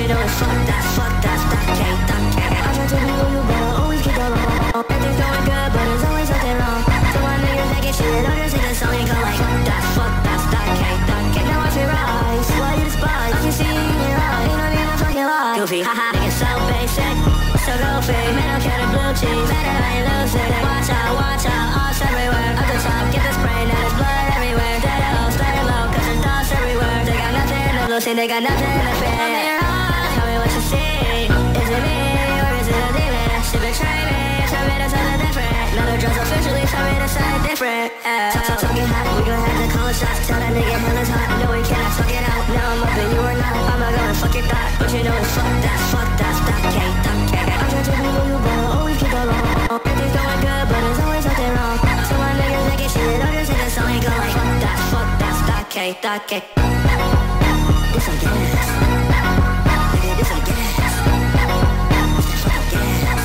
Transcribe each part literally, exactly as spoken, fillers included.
you know it's fuck that, fuck that, that cake, that cake. I try to be with you, but I always get the wrong. Everything's going good, but there's always something wrong. So my niggas that get shit, don't just sing the song and go like fuck that, fuck that, that cake, that cake. Now watch me rise, why you despise? I can see in your eyes, ain't no need to fucking lie. Goofy, haha, niggas so basic, so goofy. Man, don't care the blue cheese, better I ain't losing it. Watch out, watch out, odds everywhere. Up the top, get this brain, now there's blood everywhere. Dead low, stay low, cause there's dots everywhere. They got nothing to lose, they got nothing to fear. Open your eyes, tell me what you see. Is it me, or is it a demon? She betray me, tell me to something different. None of drugs officially, tell me to something different. Talk, talk, talking hot, we gon' have to call it shots. Tell that nigga hell is hot, no we cannot talk it out. Now I'm up and you are not, I'm not gonna fuck your thought. But you know it's fuck that, fuck that, that cake, that cake. I try to be with you, but I always get the wrong. Everything's going good, but there's always something wrong. So my niggas that get shit, don't just sing the song and go like fuck that, fuck that, that cake, that cake. This some gas, nigga, this some gas. This fucking gas.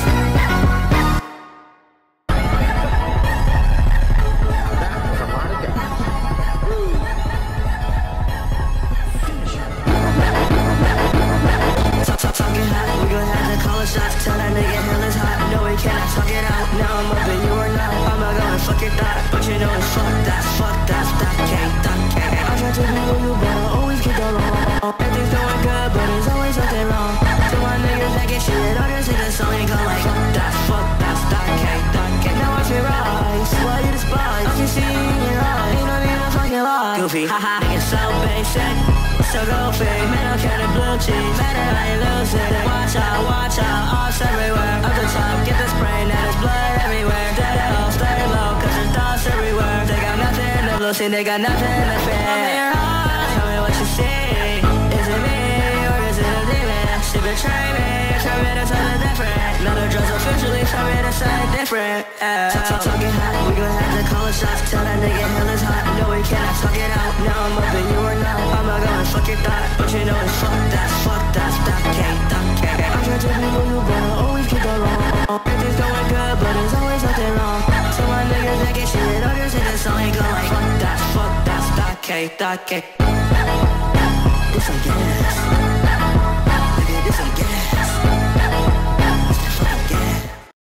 Talking hot, we gon' have to call it shots. Tell that nigga hell is hot, no we cannot talk it out. Now I'm up and you are not, I'm not gonna fuck your thought. But you know it's fuck that, fuck that, that cake, that cake. I try to be with you, but I always get the wrong. Everything's going good, but there's always something wrong. So my niggas that get shit, I'll just sing the song and go like fuck that, fuck that, that cake, that cake. Now watch me rise, why you despise? I can see in your eyes, ain't no need to fucking lie. Goofy, haha, niggas so basic, so goofy. Man, don't care the blue cheese, better I ain't losing it. Watch out, watch out, odds everywhere. Up the top, get this brain, now there's blood everywhere. Dead low, stay low, cause there's dots everywhere. They got nothing to lose, they got nothing to fear. Open your eyes, tell me what you see. Is it me, or is it a demon? She betray me, tell me to something different. None of drugs officially, tell me to something different. Talk, talk, talking hot, we gon' have to call it shots. Tell that nigga hell is hot, no we cannot talk it out. Now I'm up and you are not, I'm not gonna fuck your thought. But you know it's fuck that, fuck that, that cake, that cake. I try to be with you, but I always get the wrong. Everything's going good, but there's always something wrong. So my niggas that get shit, I'll just sing the song and go like fuck that, fuck that, that cake, that cake. This some gas, nigga, this some gas.